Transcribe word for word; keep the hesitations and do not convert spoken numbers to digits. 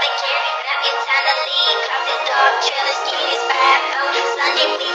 Time to leave, cause it's dark, trailer skis, back home, Sunday, we